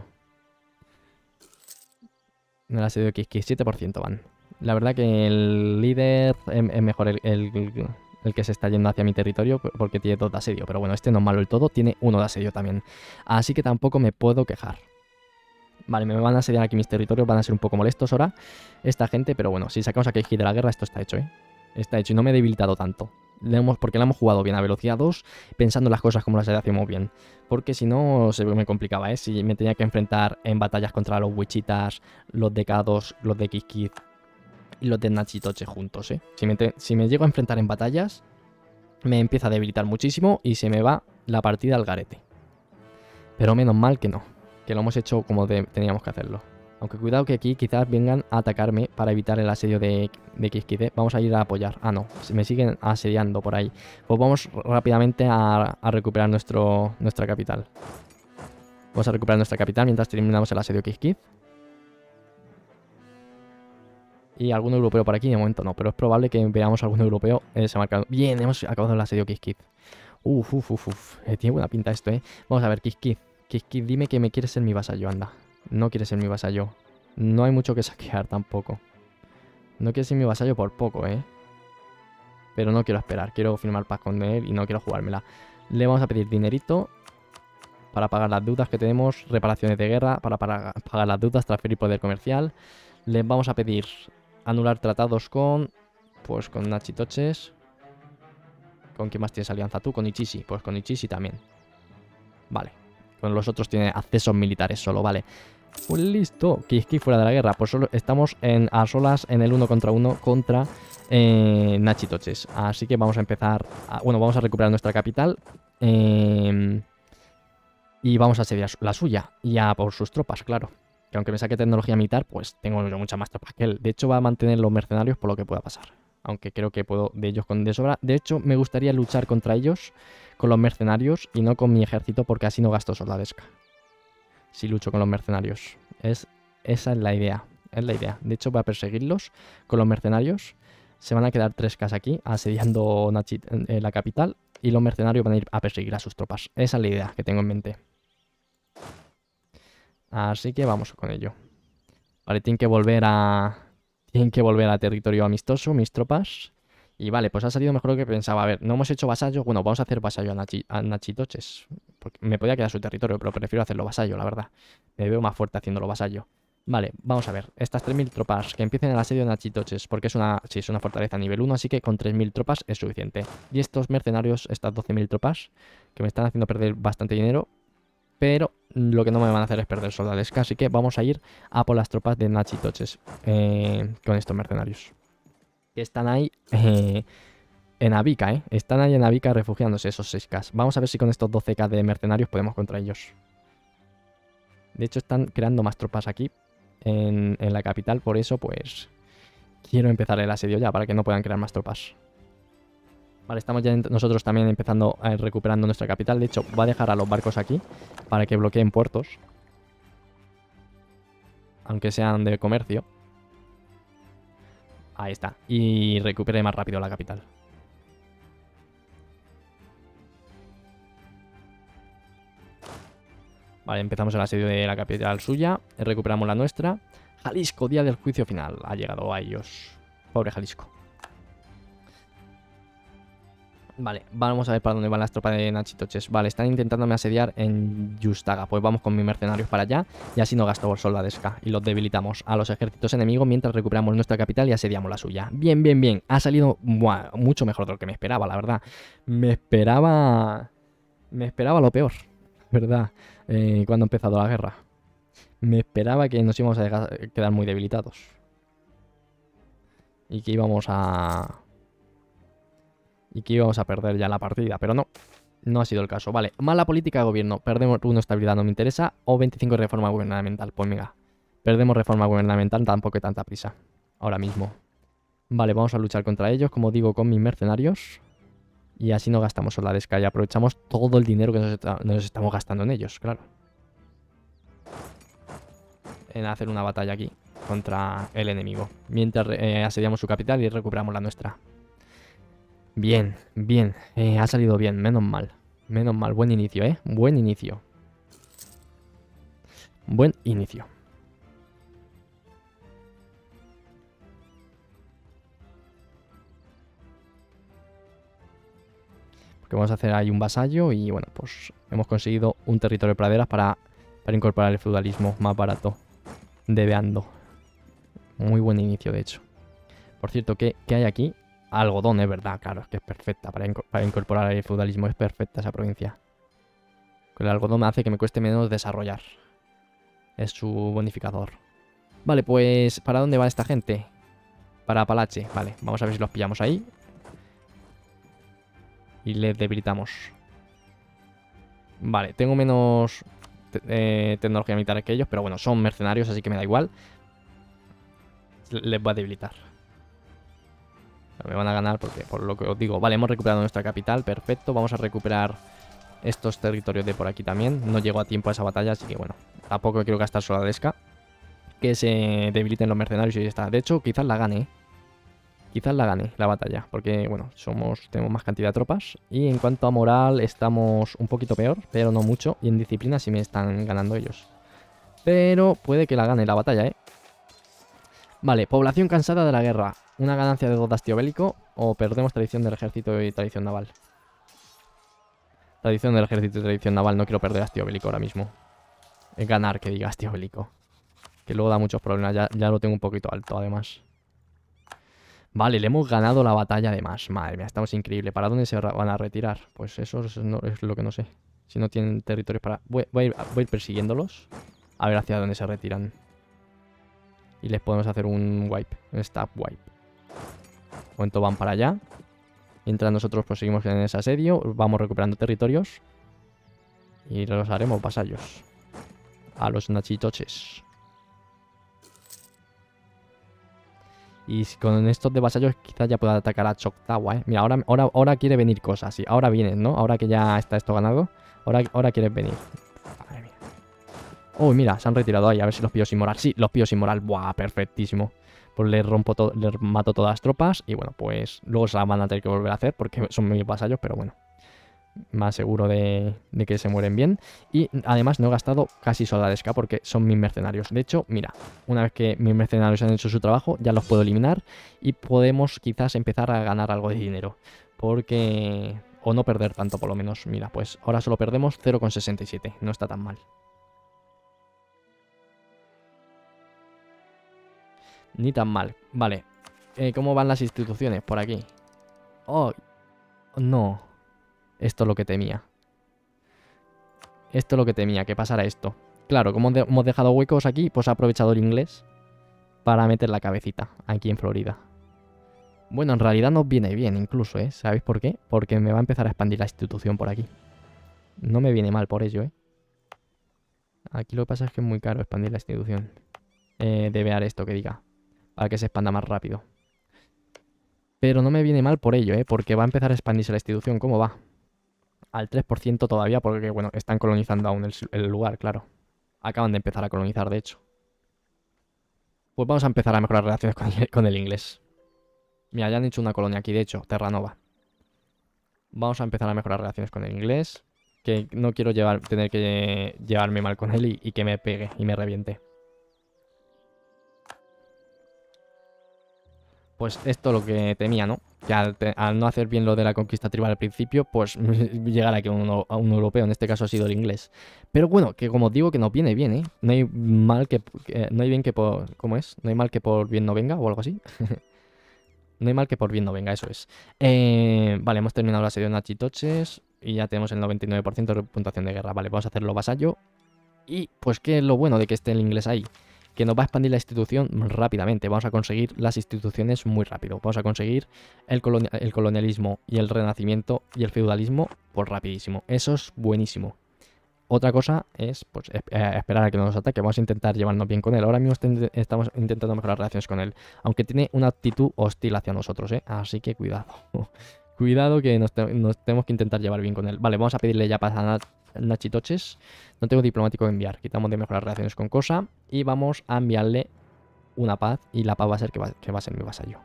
En el asedio de Kiskiv, 7% van. La verdad que el líder es mejor el que se está yendo hacia mi territorio porque tiene 2 de asedio. Pero bueno, este no es malo del todo, tiene 1 de asedio también. Así que tampoco me puedo quejar. Vale, me van a asediar aquí mis territorios, van a ser un poco molestos ahora esta gente, pero bueno, si sacamos a Keiji de la guerra, esto está hecho, ¿eh? Está hecho y no me he debilitado tanto. Porque la hemos jugado bien a velocidad 2, pensando las cosas como las hacemos bien. Porque si no, se me complicaba, ¿eh? Si me tenía que enfrentar en batallas contra los Wichitas, los de K2, los de Kiskiv y los de Nachitoche juntos, ¿eh? Si me llego a enfrentar en batallas, me empieza a debilitar muchísimo y se me va la partida al garete. Pero menos mal que no. Que lo hemos hecho como teníamos que hacerlo. Aunque cuidado que aquí quizás vengan a atacarme para evitar el asedio de Kiskiv. Vamos a ir a apoyar. No, me siguen asediando por ahí. Pues vamos rápidamente a recuperar nuestra capital. Vamos a recuperar nuestra capital mientras terminamos el asedio de Kiskiv. Y algún europeo por aquí, de momento no, pero es probable que veamos algún europeo se marcado. Bien, hemos acabado el asedio de Kiskiv. Tiene buena pinta esto, ¿eh? Vamos a ver, Kiskiv, dime que me quieres ser mi vasallo, anda. No quieres ser mi vasallo. No hay mucho que saquear tampoco. No quieres ser mi vasallo por poco, ¿eh? Pero no quiero esperar. Quiero firmar paz con él y no quiero jugármela. Le vamos a pedir dinerito para pagar las deudas que tenemos. Reparaciones de guerra para pagar las deudas. Transferir poder comercial. Le vamos a pedir anular tratados con... Pues con Nachitoches. ¿Con quién más tienes alianza tú? Con Ichishi. Pues con Ichishi también. Vale. Con los otros tiene accesos militares solo, vale. Pues listo. Kiskiv fuera de la guerra. Pues solo estamos a solas en el 1 contra 1 contra Nachitoches. Así que vamos a empezar... vamos a recuperar nuestra capital. Y vamos a asediar la suya. Y a por sus tropas, claro. Que aunque me saque tecnología militar, pues tengo muchas más tropas que él. De hecho, va a mantener los mercenarios por lo que pueda pasar. Aunque creo que puedo de ellos con de sobra. De hecho, me gustaría luchar contra ellos con los mercenarios y no con mi ejército porque así no gasto soldadesca. Si lucho con los mercenarios. Esa es la idea. Es la idea. De hecho, voy a perseguirlos con los mercenarios. Se van a quedar 3K aquí asediando la capital y los mercenarios van a ir a perseguir a sus tropas. Esa es la idea que tengo en mente. Así que vamos con ello. Vale, tienen que volver a territorio amistoso, mis tropas. Y vale, pues ha salido mejor de lo que pensaba. A ver, no hemos hecho vasallo. Bueno, vamos a hacer vasallo a Nachitoches. Porque me podía quedar su territorio, pero prefiero hacerlo vasallo, la verdad. Me veo más fuerte haciéndolo vasallo. Vale, vamos a ver. Estas 3.000 tropas que empiecen el asedio de Nachitoches. Porque es una fortaleza nivel 1, así que con 3.000 tropas es suficiente. Y estos mercenarios, estas 12.000 tropas, que me están haciendo perder bastante dinero. Pero lo que no me van a hacer es perder soldadesca. Así que vamos a ir a por las tropas de Nachitoches con estos mercenarios. Que están ahí en Abika, ¿eh? Están ahí en Abika refugiándose esos 6K. Vamos a ver si con estos 12K de mercenarios podemos contra ellos. De hecho, están creando más tropas aquí en la capital. Por eso, pues, quiero empezar el asedio ya para que no puedan crear más tropas. Vale, estamos ya nosotros también empezando recuperando nuestra capital. De hecho, voy a dejar a los barcos aquí para que bloqueen puertos. Aunque sean de comercio. Ahí está. Y recupere más rápido la capital. Vale, empezamos el asedio de la capital suya. Recuperamos la nuestra. Jalisco, día del juicio final. Ha llegado a ellos. Pobre Jalisco. Vale, vamos a ver para dónde van las tropas de Nachitoches. Vale, están intentándome asediar en Yustaga. Pues vamos con mis mercenarios para allá y así no gasto soldadesca. Y los debilitamos a los ejércitos enemigos mientras recuperamos nuestra capital y asediamos la suya. Bien, bien, bien. Ha salido mucho mejor de lo que me esperaba, la verdad. Me esperaba lo peor, ¿verdad? Cuando ha empezado la guerra. Me esperaba que nos íbamos a quedar muy debilitados. Y que íbamos a... Y que íbamos a perder ya la partida, pero no. No ha sido el caso. Vale, mala política de gobierno. Perdemos 1 estabilidad, no me interesa. O 25 de reforma gubernamental. Pues venga. Perdemos reforma gubernamental, tampoco hay tanta prisa. Ahora mismo. Vale, vamos a luchar contra ellos, como digo, con mis mercenarios. Y así no gastamos soldadesca y aprovechamos todo el dinero que nos estamos gastando en ellos, claro. En hacer una batalla aquí contra el enemigo. Mientras asediamos su capital y recuperamos la nuestra. Bien, bien. Ha salido bien, menos mal. Menos mal, buen inicio, ¿eh? Buen inicio. Buen inicio. Porque vamos a hacer ahí un vasallo y bueno, pues hemos conseguido un territorio de praderas para incorporar el feudalismo más barato. Deveando. Muy buen inicio, de hecho. Por cierto, ¿qué hay aquí? Algodón, es verdad, claro, es que es perfecta para incorporar el feudalismo. Es perfecta esa provincia. Con el algodón hace que me cueste menos desarrollar. Es su bonificador. Vale, pues ¿para dónde va esta gente? Para Apalache, vale. Vamos a ver si los pillamos ahí. Y les debilitamos. Vale, tengo menos tecnología militar que ellos, pero bueno, son mercenarios, así que me da igual. Les voy a debilitar. Pero me van a ganar porque, por lo que os digo. Vale, hemos recuperado nuestra capital, perfecto. Vamos a recuperar estos territorios de por aquí también. No llego a tiempo a esa batalla, así que bueno. Tampoco quiero gastar soldadesca. Que se debiliten los mercenarios y ya está. De hecho, quizás la gane, ¿eh? Quizás la gane la batalla, porque bueno, tenemos más cantidad de tropas. Y en cuanto a moral estamos un poquito peor, pero no mucho. Y en disciplina sí me están ganando ellos. Pero puede que la gane la batalla, ¿eh? Vale, población cansada de la guerra. Una ganancia de 2 de hastío bélico o perdemos tradición del ejército y tradición naval. Tradición del ejército y tradición naval, no quiero perder hastío bélico ahora mismo. Es ganar que diga hastío bélico. Que luego da muchos problemas, ya lo tengo un poquito alto además. Vale, le hemos ganado la batalla además. Madre mía, estamos increíble. ¿Para dónde se van a retirar? Pues eso es lo que no sé. Si no tienen territorios para... Voy a ir persiguiéndolos. A ver hacia dónde se retiran. Y les podemos hacer un wipe. Un stab wipe. De momento van para allá. Mientras nosotros proseguimos en ese asedio. Vamos recuperando territorios. Y los haremos vasallos. A los nachitoches. Y con estos de vasallos quizás ya pueda atacar a Choctawa, ¿eh? Mira, ahora quiere venir cosas, sí. Ahora vienen, ¿no? Ahora que ya está esto ganado. Ahora quieren venir. Madre mía. Uy, mira, se han retirado ahí. A ver si los pillo sin moral. Sí, los pillo sin moral. Buah, perfectísimo. Pues les mato todas las tropas. Y bueno, pues luego se las van a tener que volver a hacer porque son mis vasallos, pero bueno. Más seguro de que se mueren bien. Y además no he gastado casi soldadesca porque son mis mercenarios. De hecho, mira, una vez que mis mercenarios han hecho su trabajo, ya los puedo eliminar y podemos quizás empezar a ganar algo de dinero. Porque... O no perder tanto por lo menos. Mira, pues ahora solo perdemos 0,67. No está tan mal. Ni tan mal. Vale. ¿Cómo van las instituciones por aquí? Oh, no. Esto es lo que temía. Esto es lo que temía, que pasara esto. Claro, como hemos dejado huecos aquí, pues ha aprovechado el inglés para meter la cabecita aquí en Florida. Bueno, en realidad nos viene bien incluso, ¿eh? ¿Sabéis por qué? Porque me va a empezar a expandir la institución por aquí. No me viene mal por ello, ¿eh? Aquí lo que pasa es que es muy caro expandir la institución. Debear esto que diga, para que se expanda más rápido. Pero no me viene mal por ello, ¿eh? Porque va a empezar a expandirse la institución. ¿Cómo va? Al 3% todavía porque, bueno, están colonizando aún el lugar, claro. Acaban de empezar a colonizar, de hecho. Pues vamos a empezar a mejorar relaciones con el inglés. Mira, ya han hecho una colonia aquí, de hecho, Terranova. Vamos a empezar a mejorar relaciones con el inglés. Que no quiero tener que llevarme mal con él y que me pegue y me reviente. Pues esto es lo que temía, ¿no? Que al no hacer bien lo de la conquista tribal al principio, pues llegar aquí a un europeo, en este caso ha sido el inglés. Pero bueno, que como os digo, que nos viene bien, ¿eh? No hay mal no hay bien que por... ¿Cómo es? No hay mal que por bien no venga o algo así. No hay mal que por bien no venga, eso es. Vale, hemos terminado la serie de Nachitoches y ya tenemos el 99% de puntuación de guerra. Vale, vamos a hacerlo vasallo. Y pues qué es lo bueno de que esté el inglés ahí, que nos va a expandir la institución rápidamente. Vamos a conseguir las instituciones muy rápido. Vamos a conseguir el colonialismo y el renacimiento y el feudalismo pues rapidísimo. Eso es buenísimo. Otra cosa es pues, esperar a que nos ataque. Vamos a intentar llevarnos bien con él. Ahora mismo estamos intentando mejorar relaciones con él. Aunque tiene una actitud hostil hacia nosotros, ¿eh? Así que cuidado. Cuidado que nos tenemos que intentar llevar bien con él. Vale, vamos a pedirle ya paz a Nachitoches. No tengo diplomático que enviar. Quitamos de mejorar relaciones con Cosa. Y vamos a enviarle una paz. Y la paz va a ser que va a ser mi vasallo.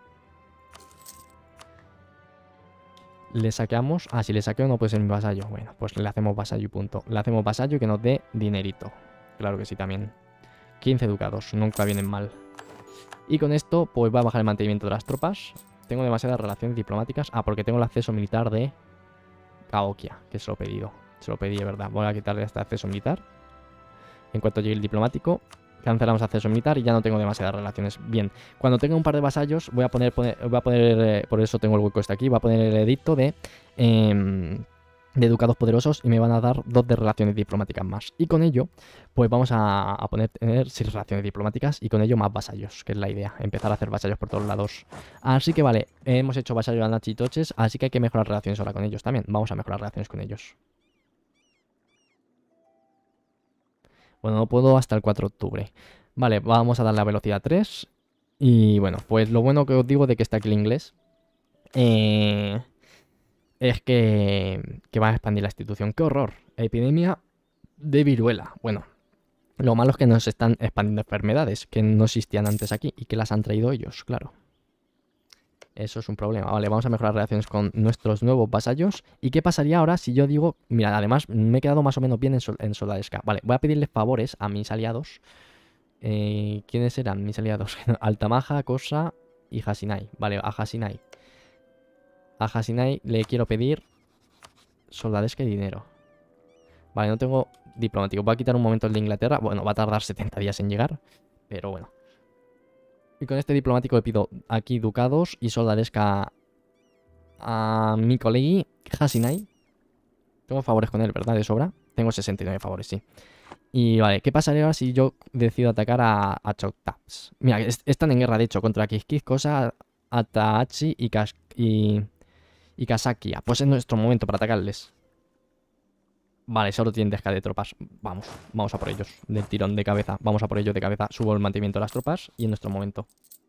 Le saqueamos. Ah, si le saqueo no puede ser mi vasallo. Bueno, pues le hacemos vasallo y punto. Le hacemos vasallo y que nos dé dinerito. Claro que sí también. 15 ducados, nunca vienen mal. Y con esto, pues va a bajar el mantenimiento de las tropas. Tengo demasiadas relaciones diplomáticas. Ah, porque tengo el acceso militar de Caoquia, que se lo he pedido. Se lo pedí, de verdad. Voy a quitarle este acceso militar. En cuanto llegue el diplomático, cancelamos acceso militar y ya no tengo demasiadas relaciones. Bien, cuando tenga un par de vasallos, voy a poner por eso tengo el hueco este aquí, voy a poner el edicto de ducados poderosos y me van a dar 2 de relaciones diplomáticas más. Y con ello, pues vamos a tener 6 relaciones diplomáticas y con ello más vasallos, que es la idea, empezar a hacer vasallos por todos lados. Así que vale, hemos hecho vasallos a Nachitoches, así que hay que mejorar relaciones ahora con ellos también. Vamos a mejorar relaciones con ellos. Bueno, no puedo hasta el 4 de octubre. Vale, vamos a darle a velocidad 3. Y bueno, pues lo bueno que os digo de que está aquí el inglés es que va a expandir la institución. ¡Qué horror! Epidemia de viruela. Bueno, lo malo es que nos están expandiendo enfermedades que no existían antes aquí y que las han traído ellos, claro. Eso es un problema. Vale, vamos a mejorar relaciones con nuestros nuevos vasallos. ¿Y qué pasaría ahora si yo digo... Mira, además me he quedado más o menos bien en Soldadesca. Vale, voy a pedirle favores a mis aliados. ¿Quiénes eran mis aliados? Altamaja, Cosa y Hasinai. Vale, a Hasinai. A Hasinai le quiero pedir soldadesca y dinero. Vale, no tengo diplomático. Voy a quitar un momento el de Inglaterra. Bueno, va a tardar 70 días en llegar. Pero bueno. Y con este diplomático le pido aquí ducados y soldadesca a mi colegui Hasinai. Tengo favores con él, ¿verdad? De sobra. Tengo 69 favores, sí. Y vale, ¿qué pasaría ahora si yo decido atacar a Choctaws? Mira, están en guerra, de hecho, contra Kiskis, Cosa, Ataachi y Kasakia. Pues es nuestro momento para atacarles. Vale, solo tienen descarga de tropas. Vamos a por ellos. Del tirón de cabeza. Vamos a por ellos de cabeza. Subo el mantenimiento de las tropas y en nuestro momento.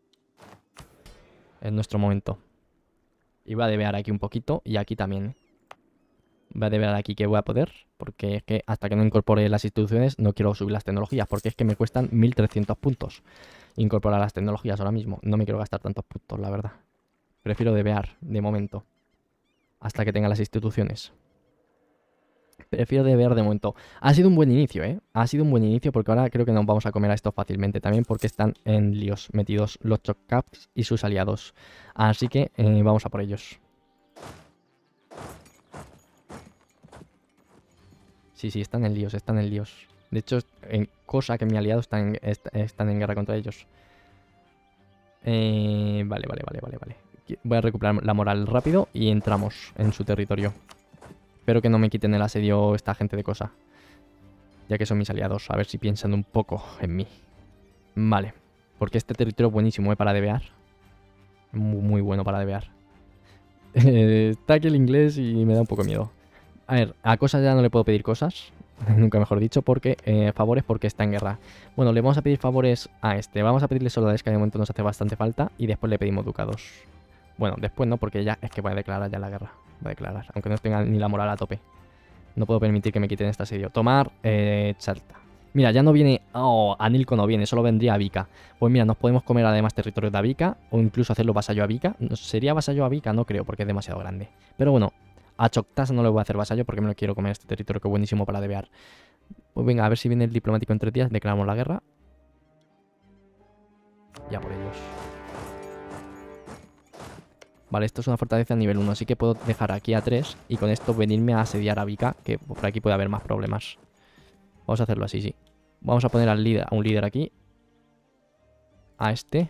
En nuestro momento. Y voy a debear aquí un poquito y aquí también. Voy a debear aquí que voy a poder. Porque es que hasta que no incorpore las instituciones no quiero subir las tecnologías. Porque es que me cuestan 1300 puntos incorporar las tecnologías ahora mismo. No me quiero gastar tantos puntos, la verdad. Prefiero debear de momento. Hasta que tenga las instituciones. Prefiero debear de momento. Ha sido un buen inicio, ¿eh? Ha sido un buen inicio porque ahora creo que nos vamos a comer a esto fácilmente también porque están en líos metidos los Choctaws y sus aliados. Así que vamos a por ellos. Sí, están en líos, están en líos. De hecho, cosa que mi aliado están en guerra contra ellos. Vale. Voy a recuperar la moral rápido y entramos en su territorio. Espero que no me quiten el asedio esta gente de Cosa. Ya que son mis aliados. A ver si piensan un poco en mí. Vale. Porque este territorio es buenísimo, para debear. Muy bueno para debear. Está aquí el inglés y me da un poco miedo. A ver, a Cosa ya no le puedo pedir cosas. Nunca mejor dicho, porque favores porque está en guerra. Bueno, le vamos a pedir favores a este. Vamos a pedirle soldades que de momento nos hace bastante falta. Y después le pedimos ducados. Bueno, después no, porque ya es que voy a declarar ya la guerra. Voy a declarar, aunque no tenga ni la moral a tope. No puedo permitir que me quiten este asedio. Tomar, Charta. Mira, ya no viene... Oh, Anilco no viene, solo vendría Vika. Pues mira, nos podemos comer además territorios de Vika. O incluso hacerlo vasallo a Vika. ¿Sería vasallo a Vika? No creo, porque es demasiado grande. Pero bueno, a Choctaws no le voy a hacer vasallo porque me lo quiero comer este territorio, que es buenísimo para debear. Pues venga, a ver si viene el diplomático en 3 días. Declaramos la guerra. Ya por ellos. Vale, esto es una fortaleza nivel 1, así que puedo dejar aquí a 3 y con esto venirme a asediar a Vika, que por aquí puede haber más problemas. Vamos a hacerlo así, sí. Vamos a poner a un líder aquí. A este.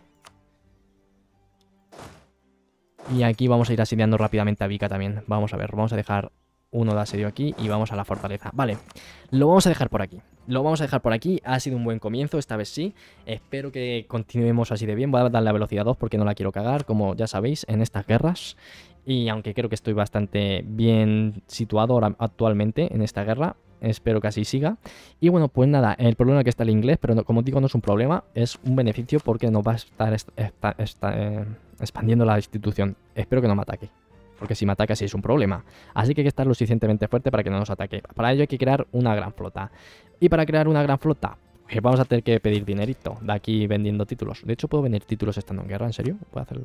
Y aquí vamos a ir asediando rápidamente a Vika también. Vamos a ver, vamos a dejar uno de asedio aquí y vamos a la fortaleza. Vale, lo vamos a dejar por aquí. Lo vamos a dejar por aquí. Ha sido un buen comienzo, esta vez sí. Espero que continuemos así de bien. Voy a darle a velocidad 2 porque no la quiero cagar, como ya sabéis, en estas guerras. Y aunque creo que estoy bastante bien situado ahora, actualmente en esta guerra, espero que así siga. Y bueno, pues nada, el problema que está el inglés, pero no, como digo, no es un problema, es un beneficio porque nos va a estar expandiendo la institución. Espero que no me ataque, porque si me ataca sí es un problema. Así que hay que estar lo suficientemente fuerte para que no nos ataque. Para ello hay que crear una gran flota. Y para crear una gran flota, pues vamos a tener que pedir dinerito de aquí vendiendo títulos. De hecho, puedo vender títulos estando en guerra, ¿en serio? Puedo hacerlo.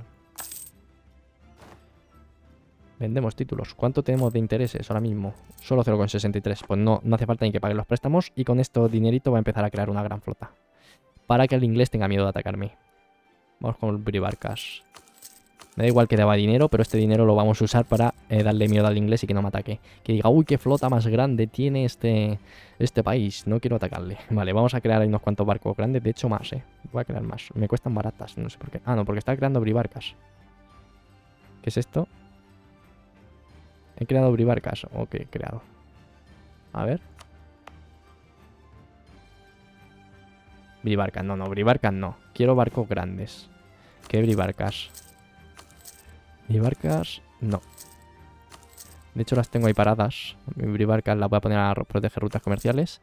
Vendemos títulos. ¿Cuánto tenemos de intereses ahora mismo? Solo 0,63. Pues no hace falta ni que paguen los préstamos. Y con esto dinerito va a empezar a crear una gran flota. Para que el inglés tenga miedo de atacarme. Vamos con el bribarcas. Me da igual que deba dinero, pero este dinero lo vamos a usar para darle miedo al inglés y que no me ataque. Que diga, uy, qué flota más grande tiene este país. No quiero atacarle. Vale, vamos a crear ahí unos cuantos barcos grandes. De hecho, más, voy a crear más. Me cuestan baratas, no sé por qué. Ah, no, porque está creando bribarcas. ¿Qué es esto? He creado bribarcas. Ok, he creado. A ver. Bribarcas, no, bribarcas no. Quiero barcos grandes. ¿Qué bribarcas? Bribarcas, no. De hecho las tengo ahí paradas. Mi bribarcas las voy a poner a proteger rutas comerciales.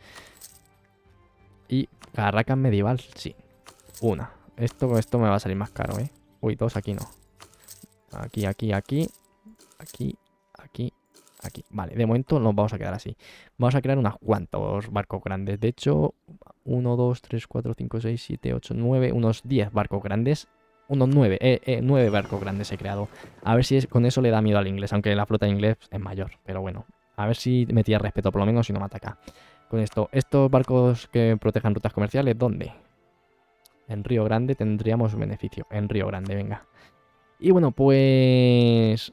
Y carracas medieval, sí. Una. Esto me va a salir más caro, ¿eh? Uy, dos aquí no. Aquí. Aquí. Vale, de momento nos vamos a quedar así. Vamos a crear unos cuantos barcos grandes. De hecho, 1, 2, 3, 4, 5, 6, 7, 8, 9, unos 10 barcos grandes. Unos 9, 9 barcos grandes he creado. A ver si con eso le da miedo al inglés, aunque la flota de inglés es mayor. Pero bueno, a ver si me tira respeto por lo menos y no me ataca. Con esto, estos barcos que protejan rutas comerciales, ¿dónde? En Río Grande tendríamos beneficio. En Río Grande, venga. Y bueno, pues...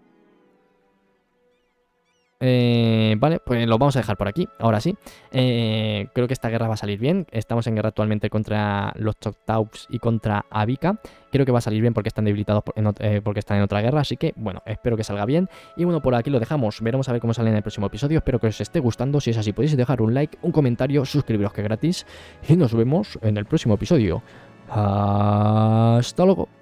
vale, pues lo vamos a dejar por aquí. Ahora sí, creo que esta guerra va a salir bien. Estamos en guerra actualmente contra los Choctaws y contra Avica. Creo que va a salir bien porque están debilitados porque están en otra guerra. Así que bueno, espero que salga bien. Y bueno, por aquí lo dejamos. Veremos a ver cómo sale en el próximo episodio. Espero que os esté gustando. Si es así, podéis dejar un like, un comentario, suscribiros que es gratis. Y nos vemos en el próximo episodio. Hasta luego.